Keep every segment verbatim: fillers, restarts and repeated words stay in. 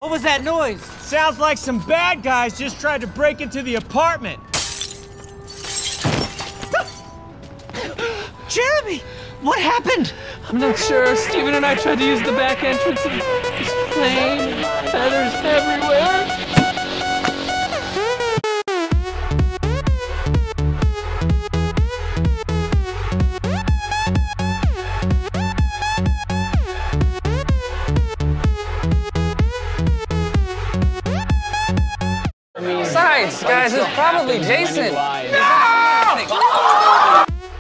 What was that noise? Sounds like some bad guys just tried to break into the apartment. Jeremy, what happened? I'm not sure. Steven and I tried to use the back entrance and this plane, feathers everywhere. Besides, guys, it's probably Jason. No!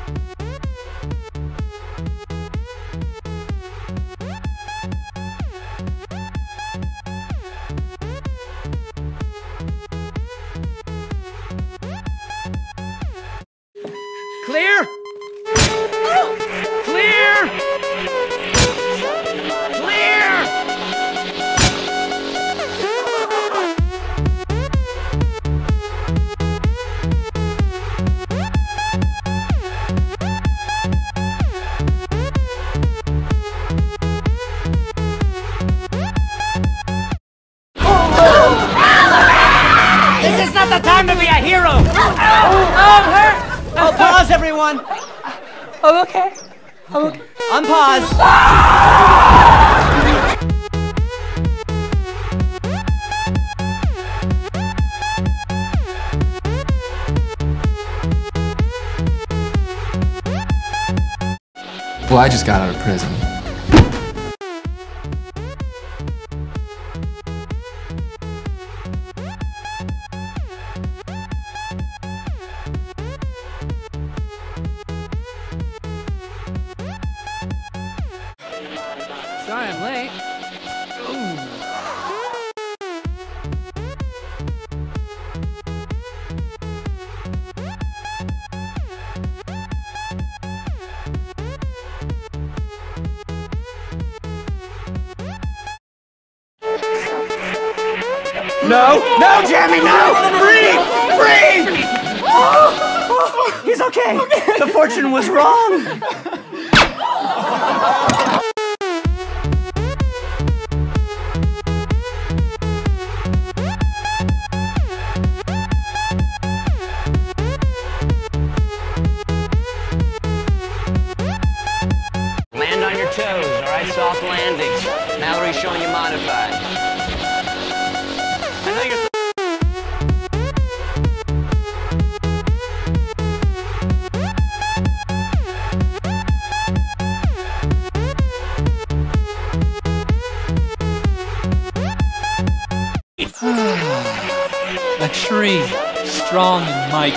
Clear? Clear? Clear! This is not the time to be a hero! Oh, I'm hurt! Oh, pause, everyone! I'm okay. I'm okay. Unpause. Well, I just got out of prison. Sorry I'm late. Ooh. No! No, Jeremy, no! Breathe! Breathe! Oh, He's okay. The fortune was wrong. Land on your toes, all right? Soft landings. Mallory's showing you modified. I know you're... A tree, strong and mighty.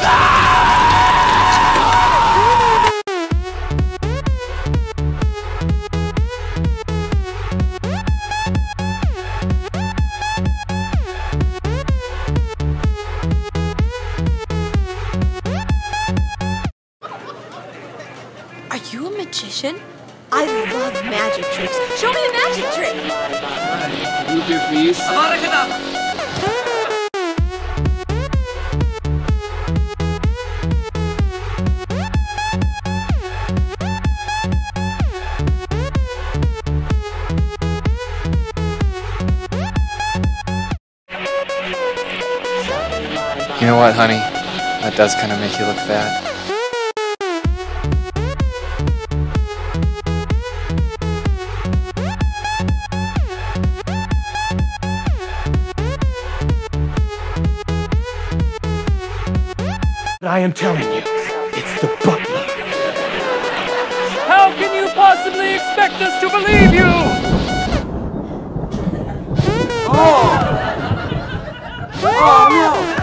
Are you a magician? I love magic tricks. Show me a magic trick. Root beer, please. You know what, honey? That does kind of make you look fat. I am telling you, it's the butler. How can you possibly expect us to believe you? Oh! Oh, no!